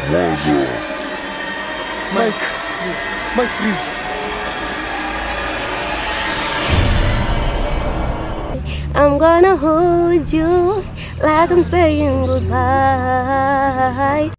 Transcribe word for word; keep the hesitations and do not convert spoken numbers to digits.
Mike, Mike, please. I'm gonna hold you like I'm saying goodbye.